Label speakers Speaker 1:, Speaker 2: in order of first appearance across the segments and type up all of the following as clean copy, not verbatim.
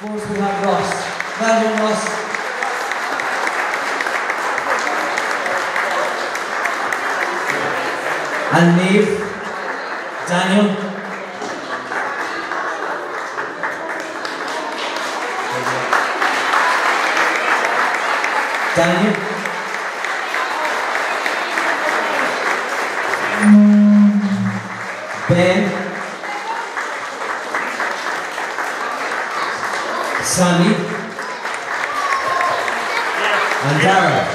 Speaker 1: First we have Ross. Well done, Ross. And Neve, Daniel. Daniel. Ben. Sandy. And Dara.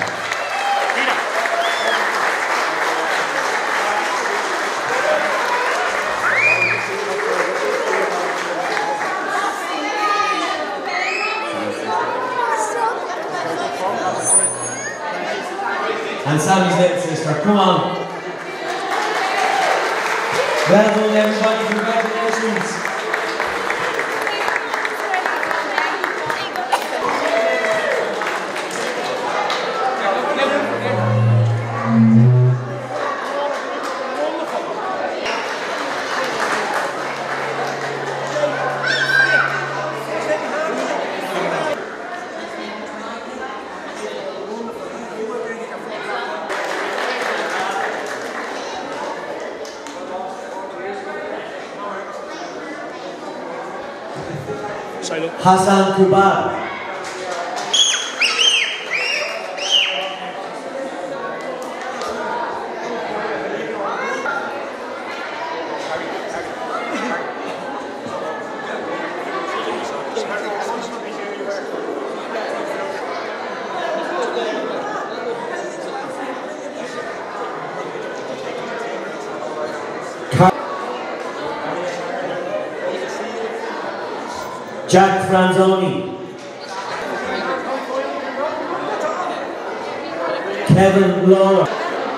Speaker 1: And Sammy's little sister, come on. Well done everybody, congratulations. Hassan Kubab. Jack Franzoni. Kevin Laura.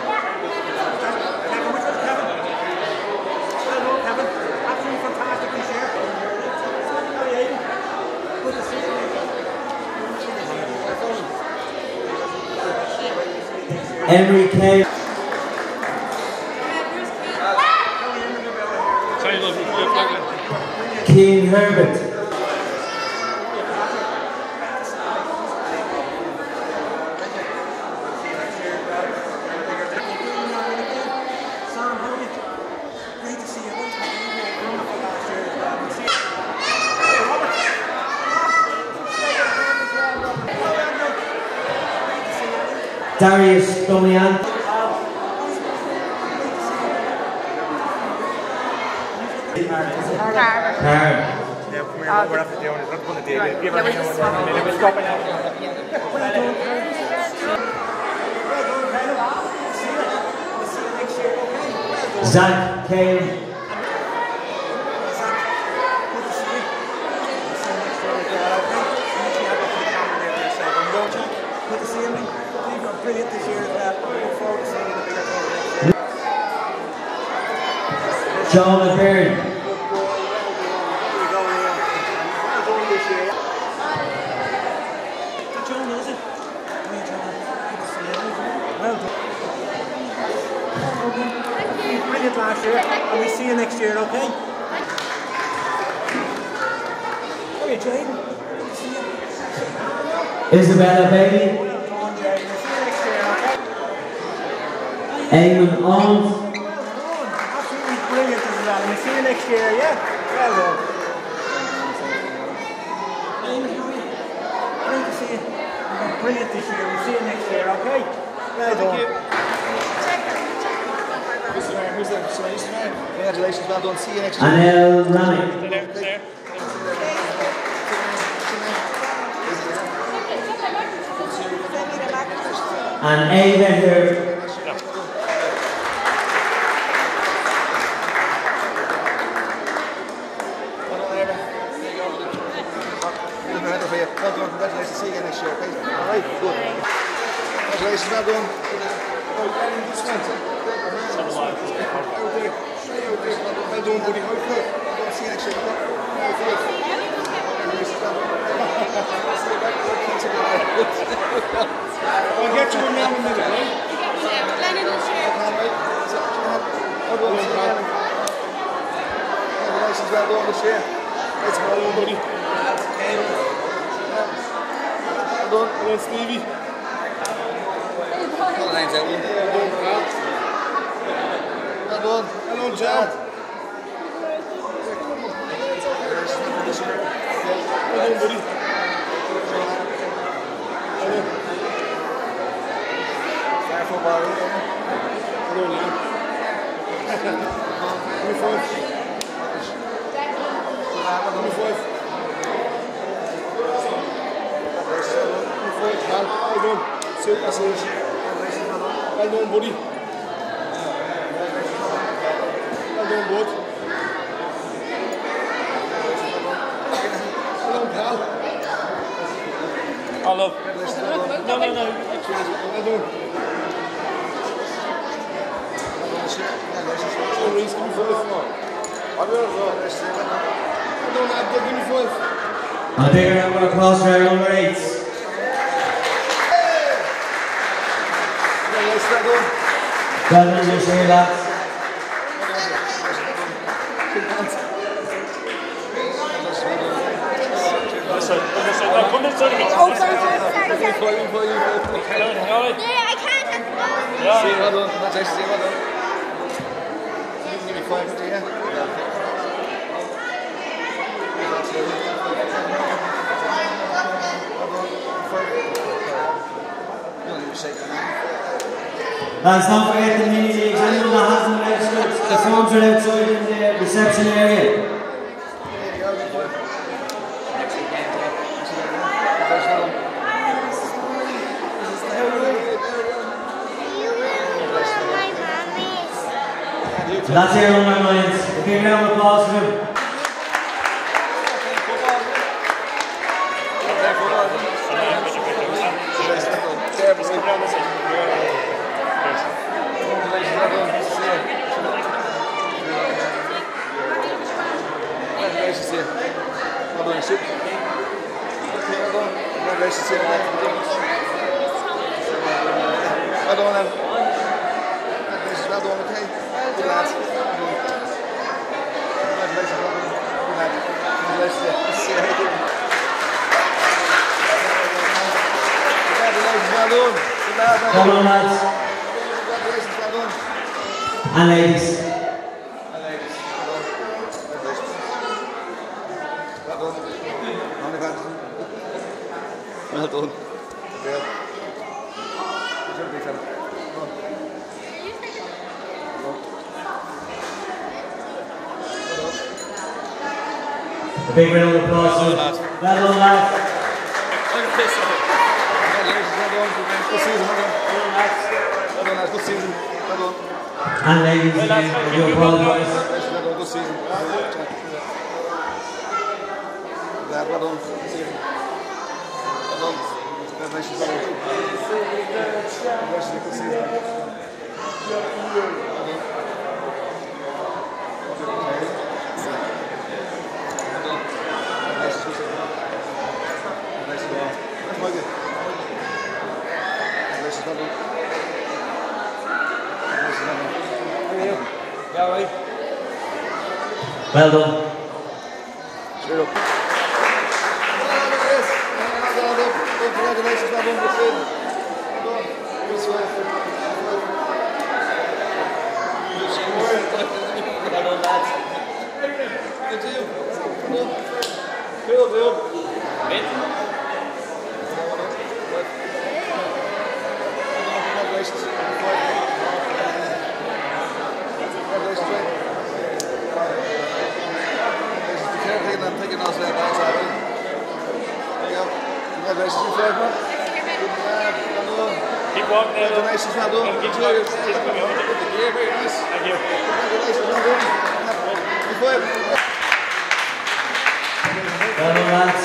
Speaker 1: Emery K. King Herbert. Darius Domian. Zach Kane.
Speaker 2: Good to see you. You've been brilliant this year as well. I look forward to seeing you in the bigger tournament.
Speaker 1: John Byrne.
Speaker 2: John, is it? Well done. You were brilliant last year, and we'll see you next year, okay? How are you, Jane?
Speaker 1: Isabella Bailey. Eamon Owens.
Speaker 2: Absolutely brilliant as well. We'll see you next year, yeah? Well done. Great to see you. You've been brilliant this year. We'll see you next year, okay? Well done. Who's there? Congratulations, well done. See you next year.
Speaker 1: Anel Ramick. And Ava here.
Speaker 2: Congratulations, see you again next year, okay? Alright, good. Congratulations, well done. Well done, buddy. See you next year. I'll get you in now in a minute, right? Congratulations, well done this year. It's well done, buddy.
Speaker 3: Well done, Stevie. Well done, Edwin. Well done. Well done, Chad. Well done, buddy. Fair football. Well done, Liam. 25. 25. Well done. Super serious. Well done, buddy. Well done, bud. Well done, pal.
Speaker 4: I love. No.
Speaker 3: Well done. Oh, Reece, give me 5. Well done, Abdul, give me 5.
Speaker 1: A big round of applause for our number 8s. Well done, this year, lads.
Speaker 4: Come this side of me.
Speaker 5: Oh, sorry. Yeah, I can't.
Speaker 3: See, well done. That's actually well done. Give me 5, yeah.
Speaker 1: Lads, don't forget the mini leagues. Anyone that hasn't registered, the forms are outside in the reception area. So that's here on my minds. A big round of applause for them. Come on, lads. And ladies.
Speaker 3: Well done.
Speaker 1: A big round of applause for them. Well done, lads.
Speaker 3: Good season. Well done.
Speaker 1: And ladies, again, I do apologise.
Speaker 3: Good season. Well done. Good season. Well done. Congratulations. Good season. Well done.
Speaker 1: Well done.
Speaker 3: Cheer up. Congratulations, well done. Good season. Well done, lads. Good to you. Cool, Bill. Congratulations. I'm taking us there, guys. There you go. Congratulations, you man.
Speaker 4: Keep walking there.
Speaker 3: Congratulations, well done.
Speaker 4: Keep
Speaker 3: Yeah, very nice.
Speaker 4: Thank you.
Speaker 3: Congratulations, well done. Good boy.
Speaker 1: Well done, lads.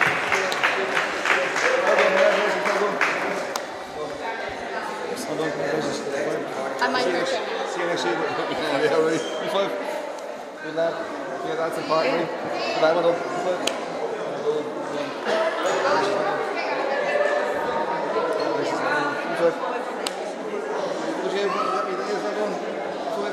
Speaker 5: I might hurt you.
Speaker 3: See you next year. Yeah, right. Good five. Good lad. Yeah, that's important. Right? Good lad, well done. Good five. Good game. Happy days. Well done. Good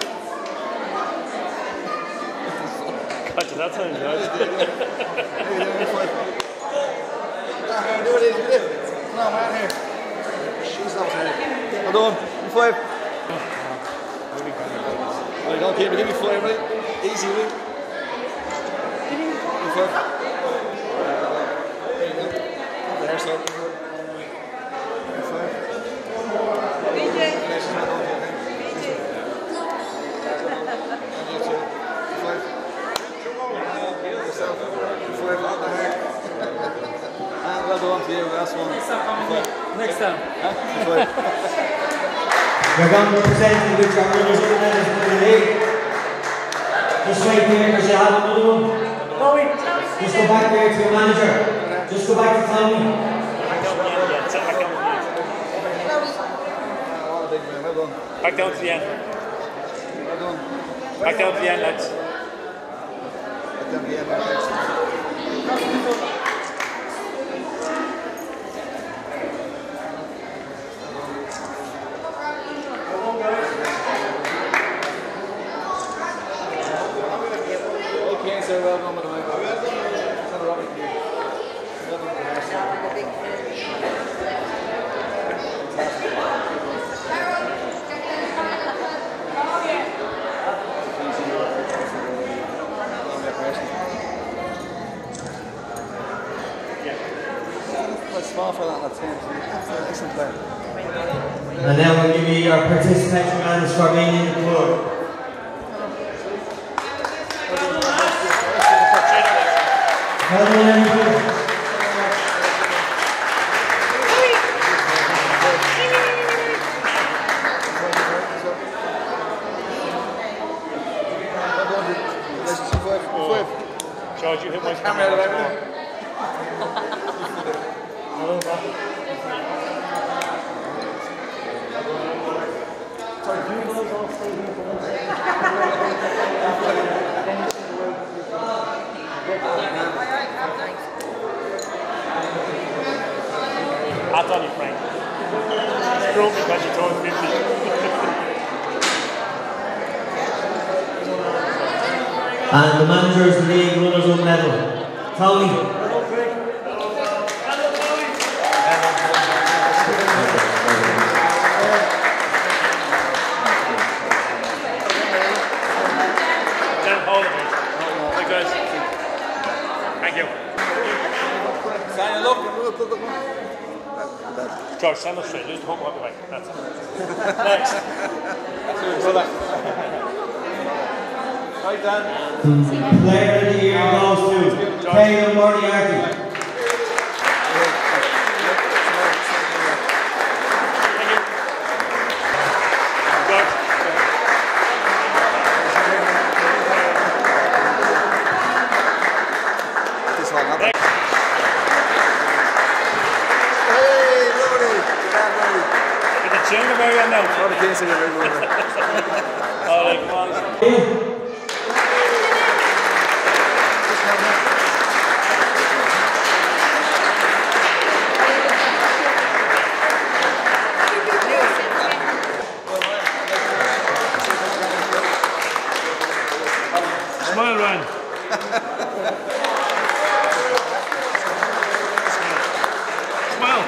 Speaker 3: five.
Speaker 4: That sounds good.
Speaker 3: Good five. Do it, no man here. She's not here. Well done. 5. Right, don't keep me. Give me 5, right? Easy, right? 5. There, so. 5. Well done to you, last one.
Speaker 4: Next time.
Speaker 1: You're going to present with your runners in the league. Just wait here because you have another one. Just go back there to your manager. Just go back to Tommy.
Speaker 4: Back down to the end.
Speaker 3: Well done.
Speaker 4: Back down to the end, lads.
Speaker 3: Back down to the end, so well done, by the way. Quite small for that, that's excellent player.
Speaker 1: And now we'll give you your participation man for being in the club. Well done, everybody.
Speaker 4: George, you hit my
Speaker 3: camera.
Speaker 4: That's on you, Frank. Screw me because you told 50.
Speaker 1: And the manager's league runners up medal. Tony.
Speaker 4: Then hold it. Like this. Thank you.
Speaker 3: Look.
Speaker 4: George, stand up straight. Just hook up the way. That's it. Next. Right, Dan.
Speaker 1: Player of the year goes to Taylor Moriarty.
Speaker 3: This one, not that.
Speaker 4: Get the chin of Marianne now.
Speaker 3: Not a case of everyone.
Speaker 4: All right, come on. Smile, Ryan. Smile.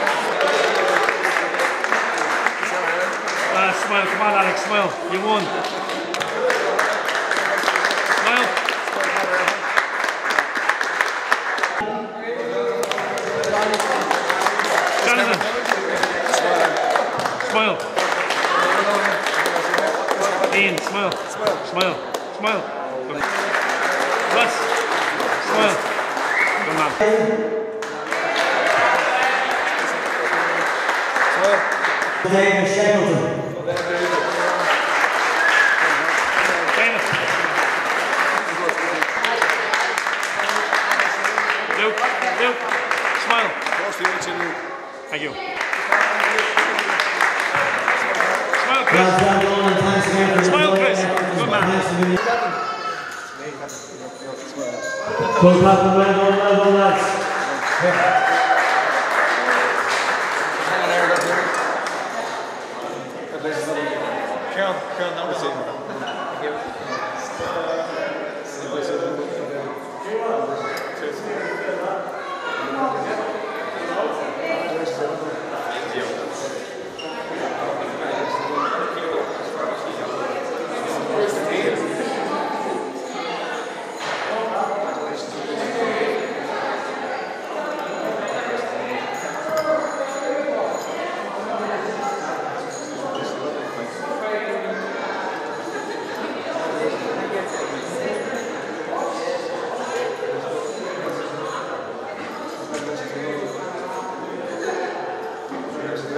Speaker 4: Smile, come on, Alex, smile. You won. Smile. Jonathan. Smile. Ian, smile. Smile. Smile. Russ. Smile. Come on.
Speaker 1: David Shackleton.
Speaker 4: Luke, smile. Thank you. Smile, Chris. Smile, Chris. Good man.
Speaker 1: Good luck, well done, lads.
Speaker 3: Carol, number 7. Thank you.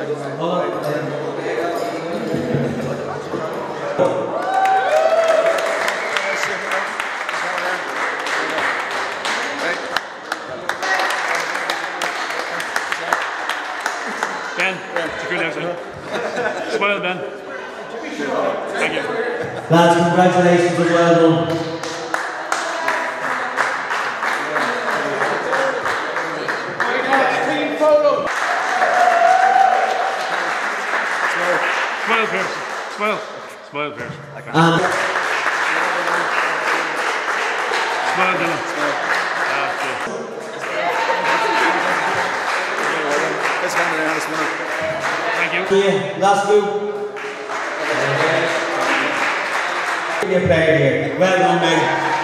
Speaker 4: Ben, it's a good episode. Smile, Ben. Thank you.
Speaker 1: Lads, congratulations and well done.
Speaker 4: Smile, Pierce. Smile. Smile, Pierce.
Speaker 1: And
Speaker 4: Smile, Dylan. Thank you.
Speaker 1: last move. Give me a player here. Well done, mate.